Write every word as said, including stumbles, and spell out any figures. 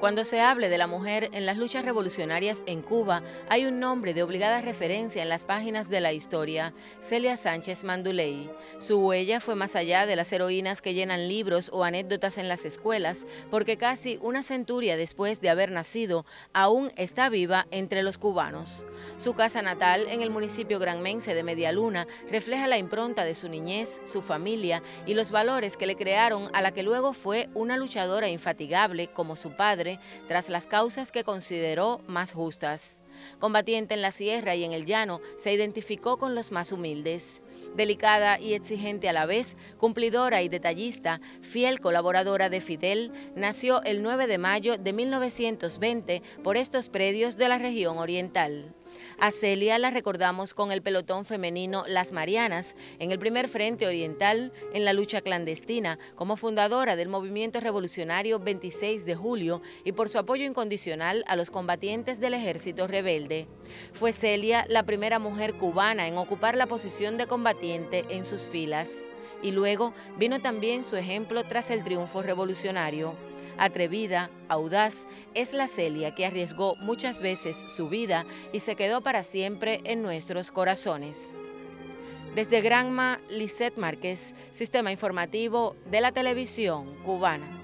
Cuando se hable de la mujer en las luchas revolucionarias en Cuba, hay un nombre de obligada referencia en las páginas de la historia: Celia Sánchez Manduley. Su huella fue más allá de las heroínas que llenan libros o anécdotas en las escuelas, porque casi una centuria después de haber nacido, aún está viva entre los cubanos. Su casa natal, en el municipio granmense de Medialuna, refleja la impronta de su niñez, su familia y los valores que le crearon a la que luego fue una luchadora infatigable como su padre, tras las causas que consideró más justas. Combatiente en la sierra y en el llano, se identificó con los más humildes. Delicada y exigente a la vez, cumplidora y detallista, fiel colaboradora de Fidel, nació el nueve de mayo de mil novecientos veinte por estos predios de la región oriental. A Celia la recordamos con el pelotón femenino Las Marianas, en el primer frente oriental en la lucha clandestina, como fundadora del movimiento revolucionario veintiséis de julio y por su apoyo incondicional a los combatientes del ejército rebelde. Fue Celia la primera mujer cubana en ocupar la posición de combatiente en sus filas. Y luego vino también su ejemplo tras el triunfo revolucionario. Atrevida, audaz, es la Celia que arriesgó muchas veces su vida y se quedó para siempre en nuestros corazones. Desde Granma, Lisette Márquez, Sistema Informativo de la Televisión Cubana.